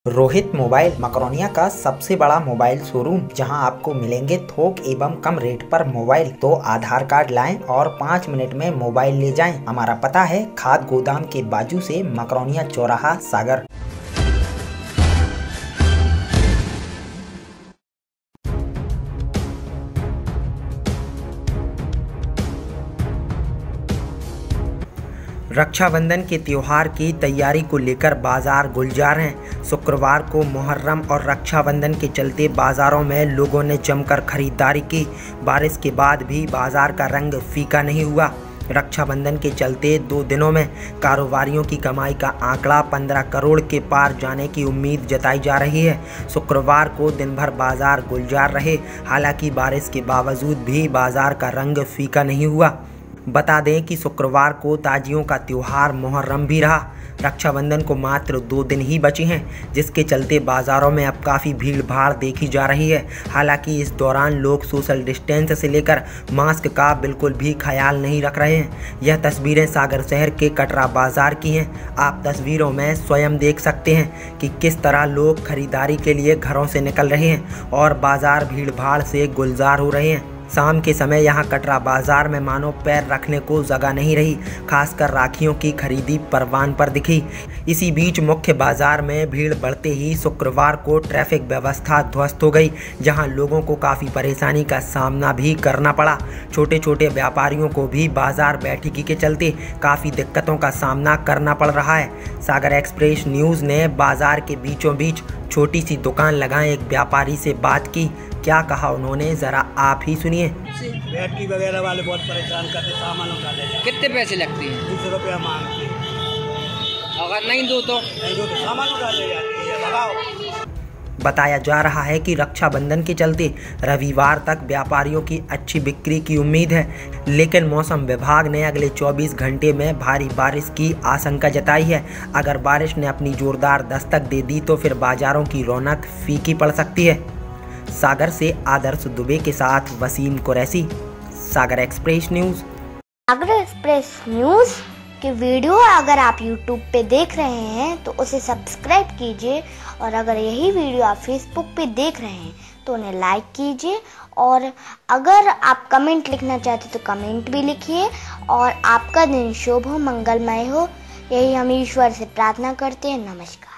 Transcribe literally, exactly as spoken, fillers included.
Rohit mobile Makronia का सबसे बड़ा मोबाइल शोरूम, जहां आपको मिलेंगे थोक एवं कम रेट पर मोबाइल। तो आधार कार्ड लाएं और पाँच मिनट में मोबाइल ले जाएं। हमारा पता है खाद गोदाम के बाजू से, मकरोनिया चौराहा, सागर। रक्षाबंधन के त्योहार की तैयारी को लेकर बाजार गुलजार हैं। शुक्रवार को मुहर्रम और रक्षाबंधन के चलते बाजारों में लोगों ने जमकर खरीदारी की। बारिश के बाद भी बाजार का रंग फीका नहीं हुआ। रक्षाबंधन के चलते दो दिनों में कारोबारियों की कमाई का आंकड़ा पंद्रह करोड़ के पार जाने की उम्मीद जताई जा रही है। शुक्रवार को दिन भर बाजार गुलजार रहे। हालांकि बारिश के बावजूद भी बाजार का रंग फीका नहीं हुआ। बता दें कि शुक्रवार को ताजियों का त्योहार मुहर्रम भी रहा। रक्षाबंधन को मात्र दो दिन ही बचे हैं, जिसके चलते बाज़ारों में अब काफ़ी भीड़ भाड़ देखी जा रही है। हालांकि इस दौरान लोग सोशल डिस्टेंस से लेकर मास्क का बिल्कुल भी ख्याल नहीं रख रहे हैं। यह तस्वीरें सागर शहर के कटरा बाज़ार की हैं। आप तस्वीरों में स्वयं देख सकते हैं कि किस तरह लोग खरीदारी के लिए घरों से निकल रहे हैं और बाज़ार भीड़ भाड़ से गुलजार हो रहे हैं। शाम के समय यहां कटरा बाजार में मानो पैर रखने को जगह नहीं रही। खासकर राखियों की खरीदी परवान पर दिखी। इसी बीच मुख्य बाजार में भीड़ बढ़ते ही शुक्रवार को ट्रैफिक व्यवस्था ध्वस्त हो गई, जहां लोगों को काफ़ी परेशानी का सामना भी करना पड़ा। छोटे छोटे व्यापारियों को भी बाजार बैठकी के चलते काफ़ी दिक्कतों का सामना करना पड़ रहा है। सागर एक्सप्रेस न्यूज़ ने बाजार के बीचों बीच छोटी सी दुकान लगाए एक व्यापारी से बात की। क्या कहा उन्होंने, जरा आप ही सुनिए। बैटरी वगैरह वाले बहुत परेशान करते, सामान उठा लेते। कितने पैसे लगते हैं? बीस रुपया मांगते हैं। अगर नहीं दो तो नहीं दो तो सामान उठा ले जाती है। लगाओ। बताया जा रहा है कि रक्षाबंधन के चलते रविवार तक व्यापारियों की अच्छी बिक्री की उम्मीद है, लेकिन मौसम विभाग ने अगले चौबीस घंटे में भारी बारिश की आशंका जताई है। अगर बारिश ने अपनी जोरदार दस्तक दे दी तो फिर बाजारों की रौनक फीकी पड़ सकती है। सागर से आदर्श दुबे के साथ Waseem Qureshi, Sagar Express News. Sagar Express News की वीडियो अगर आप यूट्यूब पे देख रहे हैं तो उसे सब्सक्राइब कीजिए, और अगर यही वीडियो आप फेसबुक पे देख रहे हैं तो उन्हें लाइक कीजिए, और अगर आप कमेंट लिखना चाहते तो कमेंट भी लिखिए। और आपका दिन शुभ हो, मंगलमय हो, यही हम ईश्वर से प्रार्थना करते हैं। नमस्कार।